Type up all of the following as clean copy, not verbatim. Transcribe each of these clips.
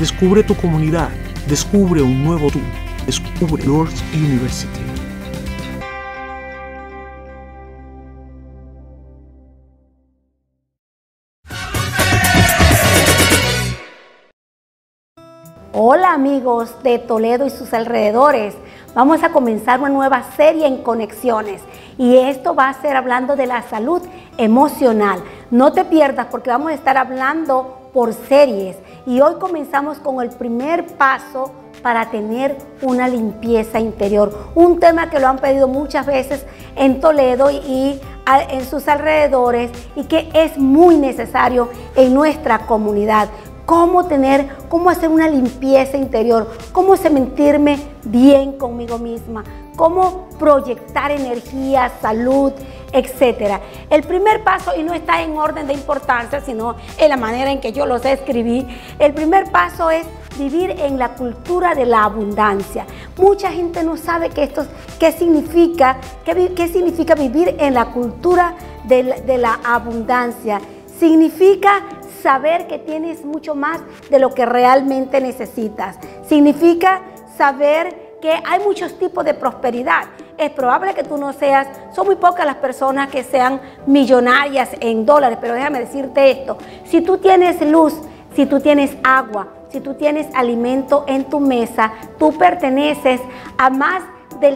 Descubre tu comunidad, descubre un nuevo tú, descubre Lourdes University. Hola amigos de Toledo y sus alrededores, vamos a comenzar una nueva serie en Conexiones y esto va a ser hablando de la salud emocional. No te pierdas porque vamos a estar hablando por series y hoy comenzamos con el primer paso para tener una limpieza interior, un tema que lo han pedido muchas veces en Toledo y en sus alrededores y que es muy necesario en nuestra comunidad. Cómo hacer una limpieza interior, cómo sentirme bien conmigo misma, cómo proyectar energía, salud, etc. El primer paso, y no está en orden de importancia, sino en la manera en que yo los escribí, el primer paso es vivir en la cultura de la abundancia. Mucha gente no sabe qué significa vivir en la cultura de la abundancia. Significa saber que tienes mucho más de lo que realmente necesitas. Significa saber que hay muchos tipos de prosperidad. Es probable que tú no seas, son muy pocas las personas que sean millonarias en dólares, pero déjame decirte esto. Si tú tienes luz, si tú tienes agua, si tú tienes alimento en tu mesa, tú perteneces a más del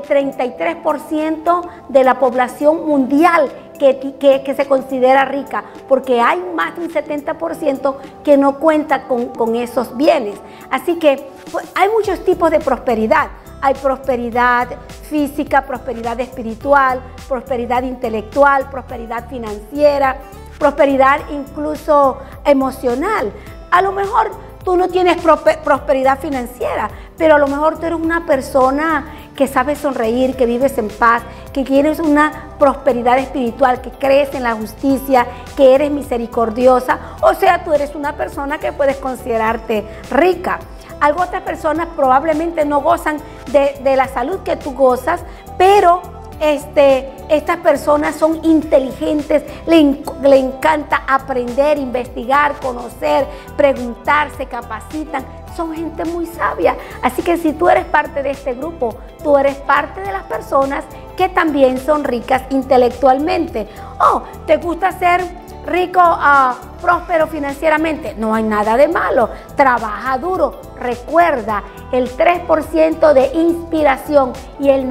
33% de la población mundial que se considera rica, porque hay más de un 70% que no cuenta con esos bienes. Así que pues, hay muchos tipos de prosperidad. Hay prosperidad física, prosperidad espiritual, prosperidad intelectual, prosperidad financiera, prosperidad incluso emocional. A lo mejor tú no tienes prosperidad financiera, pero a lo mejor tú eres una persona que sabes sonreír, que vives en paz, que tienes una prosperidad espiritual, que crees en la justicia, que eres misericordiosa. O sea, tú eres una persona que puedes considerarte rica. Otras personas probablemente no gozan de la salud que tú gozas, pero estas personas son inteligentes, le encanta aprender, investigar, conocer, preguntar, se capacitan, son gente muy sabia. Así que si tú eres parte de este grupo, tú eres parte de las personas que también son ricas intelectualmente. Oh, ¿te gusta ser rico, próspero financieramente? No hay nada de malo, trabaja duro. Recuerda, el 3% de inspiración y el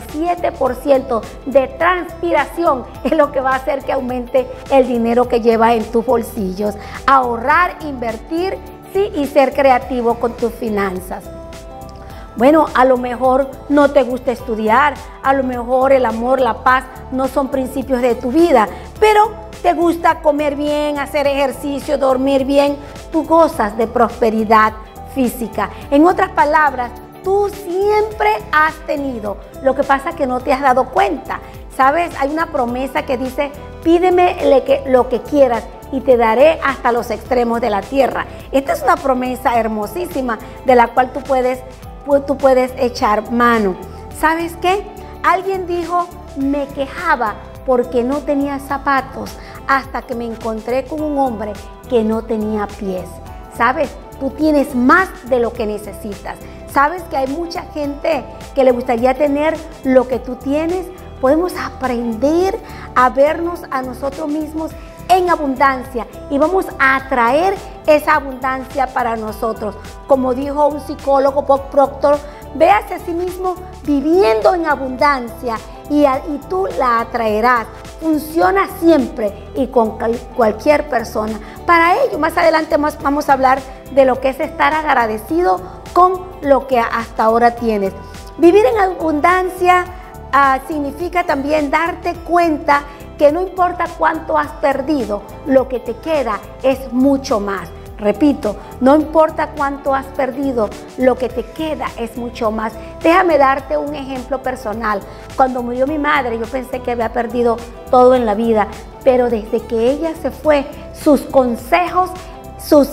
97% de transpiración es lo que va a hacer que aumente el dinero que llevas en tus bolsillos. Ahorrar, invertir, sí, y ser creativo con tus finanzas. Bueno, a lo mejor no te gusta estudiar, a lo mejor el amor, la paz no son principios de tu vida, pero te gusta comer bien, hacer ejercicio, dormir bien, tú gozas de prosperidad física. En otras palabras, tú siempre has tenido, lo que pasa es que no te has dado cuenta. ¿Sabes? Hay una promesa que dice, pídeme lo que quieras y te daré hasta los extremos de la tierra. Esta es una promesa hermosísima de la cual tú puedes echar mano. ¿Sabes qué? Alguien dijo, me quejaba porque no tenía zapatos hasta que me encontré con un hombre que no tenía pies. ¿Sabes? Tú tienes más de lo que necesitas. ¿Sabes que hay mucha gente que le gustaría tener lo que tú tienes? Podemos aprender a vernos a nosotros mismos en abundancia y vamos a atraer esa abundancia para nosotros. Como dijo un psicólogo, Bob Proctor, véase a sí mismo viviendo en abundancia y tú la atraerás. Funciona siempre y con cualquier persona. Para ello, más adelante vamos a hablar de lo que es estar agradecido con lo que hasta ahora tienes. Vivir en abundancia significa también darte cuenta que no importa cuánto has perdido, lo que te queda es mucho más. Repito, no importa cuánto has perdido, lo que te queda es mucho más. Déjame darte un ejemplo personal. Cuando murió mi madre, yo pensé que había perdido todo en la vida, pero desde que ella se fue, sus consejos, sus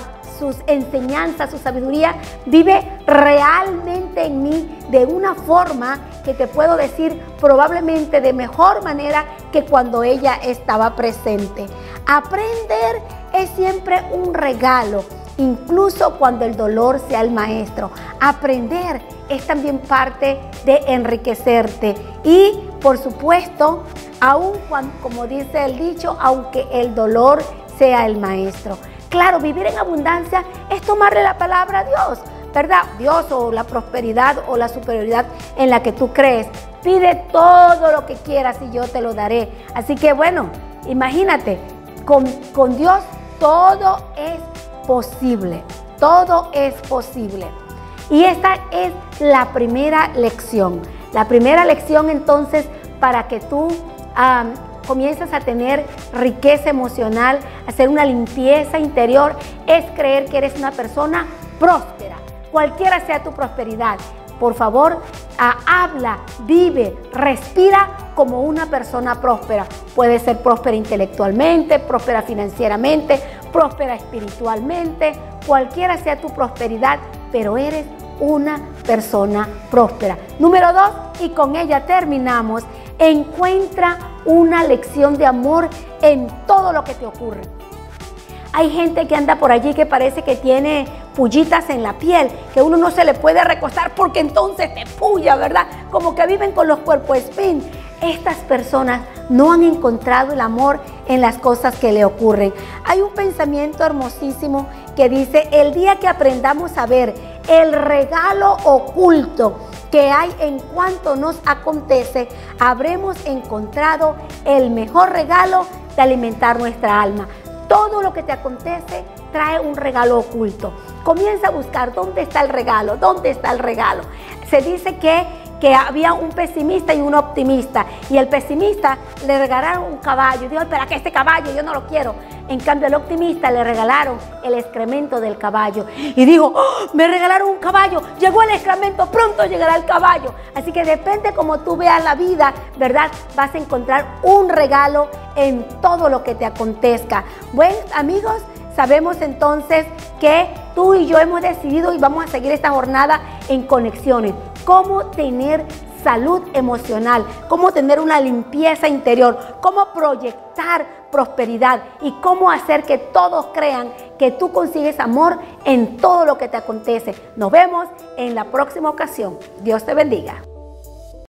enseñanzas, su sabiduría, vive realmente en mí de una forma que te puedo decir probablemente de mejor manera que cuando ella estaba presente. Aprender es siempre un regalo. incluso cuando el dolor sea el maestro. Aprender es también parte de enriquecerte y, por supuesto, aun cuando, como dice el dicho, aunque el dolor sea el maestro. Claro, vivir en abundancia es tomarle la palabra a Dios, ¿verdad? Dios o la prosperidad o la superioridad en la que tú crees. Pide todo lo que quieras y yo te lo daré. Así que bueno, imagínate, con Dios todo es posible. Todo es posible. Y esta es la primera lección. La primera lección entonces para que tú comienzas a tener riqueza emocional, hacer una limpieza interior, es creer que eres una persona próspera, cualquiera sea tu prosperidad. Por favor, habla, vive, respira como una persona próspera. Puede ser próspera intelectualmente, próspera financieramente, próspera espiritualmente, cualquiera sea tu prosperidad, pero eres una persona próspera. Número 2, y con ella terminamos, encuentra una lección de amor en todo lo que te ocurre. Hay gente que anda por allí que parece que tiene pullitas en la piel, que uno no se le puede recostar porque entonces te puya, ¿verdad? Como que viven con los cuerpos spin. Estas personas no han encontrado el amor en las cosas que le ocurren. Hay un pensamiento hermosísimo que dice: el día que aprendamos a ver el regalo oculto que hay en cuanto nos acontece, habremos encontrado el mejor regalo de alimentar nuestra alma. Todo lo que te acontece trae un regalo oculto. Comienza a buscar dónde está el regalo, dónde está el regalo. Se dice que había un pesimista y un optimista, y el pesimista le regalaron un caballo. Dijo: ¿para qué este caballo? Yo no lo quiero. En cambio, al optimista le regalaron el excremento del caballo y dijo: ¡oh, me regalaron un caballo! Llegó el excremento, pronto llegará el caballo. Así que depende cómo tú veas la vida, ¿verdad? Vas a encontrar un regalo en todo lo que te acontezca. Bueno, amigos, sabemos entonces que tú y yo hemos decidido y vamos a seguir esta jornada en conexiones. Cómo tener salud emocional, cómo tener una limpieza interior, cómo proyectar prosperidad y cómo hacer que todos crean que tú consigues amor en todo lo que te acontece. Nos vemos en la próxima ocasión. Dios te bendiga.